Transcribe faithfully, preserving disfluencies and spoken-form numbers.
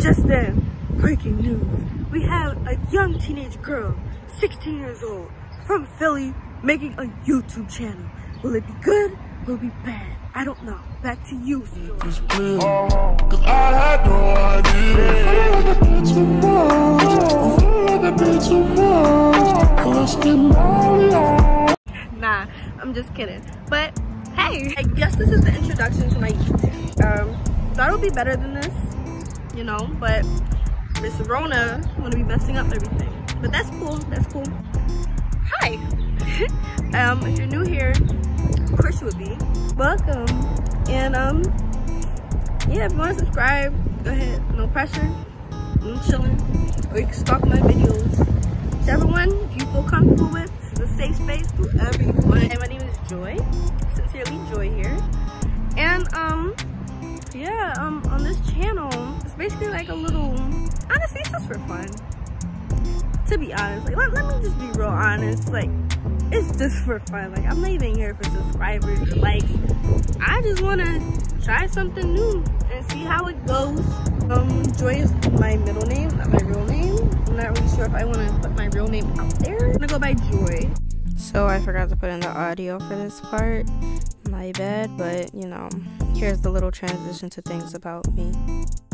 Just then, breaking news. We have a young teenage girl, sixteen years old, from Philly, making a YouTube channel. Will it be good? Will it be bad? I don't know. Back to you, Hewo. Cause I had no idea. I feel like I did too much. I feel like I did too much. Let's get married. Nah, I'm just kidding. But hey, I guess this is the introduction to my YouTube. Um, thought it would be better than this, you know, but this Rona want to be messing up everything. But that's cool. That's cool. Hi. um, if you're new here, of course you would be. Welcome. And um, yeah, if you want to subscribe, go ahead. No pressure. I'm chilling. Or you can stalk my videos. Whichever one, if you feel comfortable with. This is a safe space. Do whatever you want. And my name is Joy. Sincerely Joy here. And um, yeah, um, on this channel, it's basically like a little. Honestly, it's just for fun. To be honest, like let, let me just be real honest. Like, it's just for fun. Like, I'm not even here for subscribers or likes. I just want to try something new and see how it goes. Um, Joy is my middle name, not my real name. I'm not really sure if I want to put my real name out there. I'm gonna go by Joy. So I forgot to put in the audio for this part. My bad, but you know, here's the little transition to things about me.